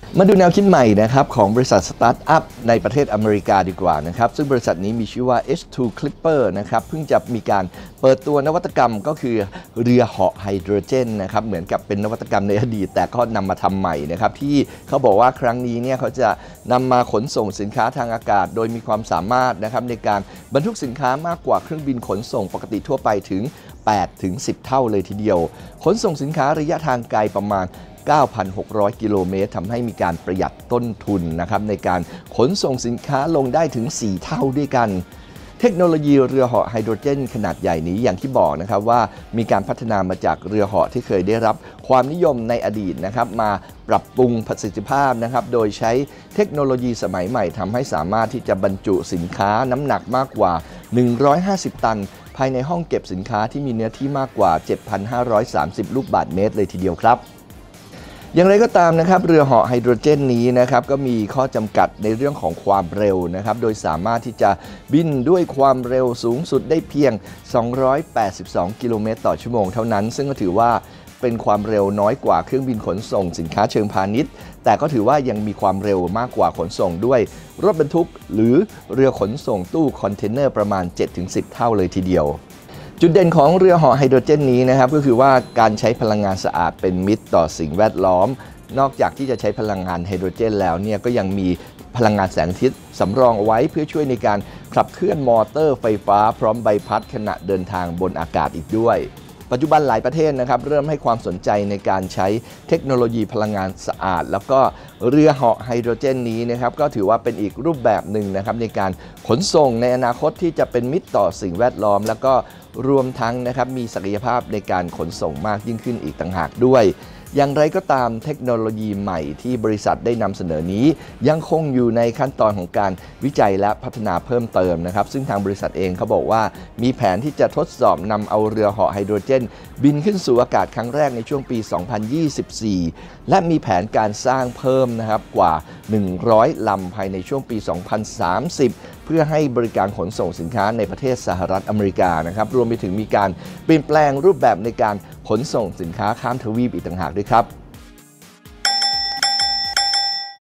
มาดูแนวคิดใหม่นะครับของบริษัทสตาร์ทอัพในประเทศอเมริกาดีกว่านะครับซึ่งบริษัทนี้มีชื่อว่า H2 Clipper นะครับเพิ่งจะมีการเปิดตัวนวัตกรรมก็คือเรือเหาะไฮโดรเจนนะครับเหมือนกับเป็นนวัตกรรมในอดีตแต่ก็นำมาทำใหม่นะครับที่เขาบอกว่าครั้งนี้เนี่ยเขาจะนำมาขนส่งสินค้าทางอากาศโดยมีความสามารถนะครับในการบรรทุกสินค้ามากกว่าเครื่องบินขนส่งปกติทั่วไปถึง8 ถึง 10 เท่าเลยทีเดียวขนส่งสินค้าระยะทางไกลประมาณ9,600 กิโลเมตรทำให้มีการประหยัดต้นทุนนะครับในการขนส่งสินค้าลงได้ถึง 4 เท่าด้วยกันเทคโนโลยีเรือเหาะไฮโดรเจนขนาดใหญ่นี้อย่างที่บอกนะครับว่ามีการพัฒนามาจากเรือเหาะที่เคยได้รับความนิยมในอดีตนะครับมาปรับปรุงประสิทธิภาพนะครับโดยใช้เทคโนโลยีสมัยใหม่ทำให้สามารถที่จะบรรจุสินค้าน้ำหนักมากกว่า150 ตันภายในห้องเก็บสินค้าที่มีเนื้อที่มากกว่า 7,530 ลูกบาศก์เมตรเลยทีเดียวครับอย่างไรก็ตามนะครับเรือเหาะไฮโดรเจนนี้นะครับก็มีข้อจำกัดในเรื่องของความเร็วนะครับโดยสามารถที่จะบินด้วยความเร็วสูงสุดได้เพียง282 กิโลเมตรต่อชั่วโมงเท่านั้นซึ่งก็ถือว่าเป็นความเร็วน้อยกว่าเครื่องบินขนส่งสินค้าเชิงพาณิชย์แต่ก็ถือว่ายังมีความเร็วมากกว่าขนส่งด้วยรถบรรทุกหรือเรือขนส่งตู้คอนเทนเนอร์ประมาณ 7-10 เท่าเลยทีเดียวจุดเด่นของเรือเหาะไฮโดรเจนนี้นะครับก็คือว่าการใช้พลังงานสะอาดเป็นมิตรต่อสิ่งแวดล้อมนอกจากที่จะใช้พลังงานไฮโดรเจนแล้วเนี่ยก็ยังมีพลังงานแสงอาทิตย์สำรองเอาไว้เพื่อช่วยในการขับเคลื่อนมอเตอร์ไฟฟ้าพร้อมใบพัดขณะเดินทางบนอากาศอีกด้วยปัจจุบันหลายประเทศนะครับเริ่มให้ความสนใจในการใช้เทคโนโลยีพลังงานสะอาดแล้วก็เรือเหาะไฮโดรเจนนี้นะครับก็ถือว่าเป็นอีกรูปแบบหนึ่งนะครับในการขนส่งในอนาคตที่จะเป็นมิตรต่อสิ่งแวดล้อมแล้วก็รวมทั้งนะครับมีศักยภาพในการขนส่งมากยิ่งขึ้นอีกต่างหากด้วยอย่างไรก็ตามเทคโนโลยีใหม่ที่บริษัทได้นำเสนอนี้ยังคงอยู่ในขั้นตอนของการวิจัยและพัฒนาเพิ่มเติมนะครับซึ่งทางบริษัทเองเขาบอกว่ามีแผนที่จะทดสอบนำเอาเรือเหาะไฮโดรเจนบินขึ้นสู่อากาศครั้งแรกในช่วงปี 2024 และมีแผนการสร้างเพิ่มนะครับกว่า 100 ลำภายในช่วงปี 2030 เพื่อให้บริการขนส่งสินค้าในประเทศสหรัฐอเมริกานะครับรวมไปถึงมีการเปลี่ยนแปลงรูปแบบในการขนส่งสินค้าข้ามทวีปอีกต่างหากด้วยครับ